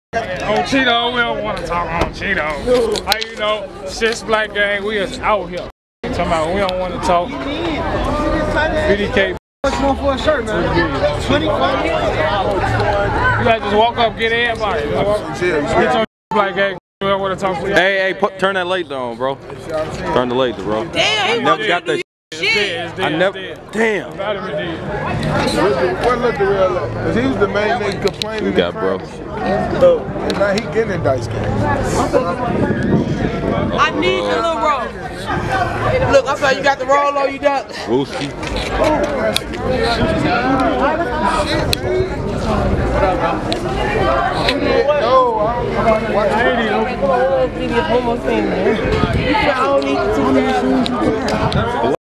On Cheeto, we don't want to talk on Cheeto. How you know, Sis Black Gang, we is out here. Talking about we don't want to talk. BDK. What's more for a shirt, man? 25. You gotta just walk up, get everybody. Get your Black Gang. We don't want to talk to you. Hey, turn that light down, bro. Turn the light, bro. Damn, I never got that. Shit. I never. Damn. What look the real look? Cause he was the main nigga complaining. You got, bro. And now he getting in dice games. I need your little roll. Look, I thought you got the roll on you got. Wooski. I don't need the 2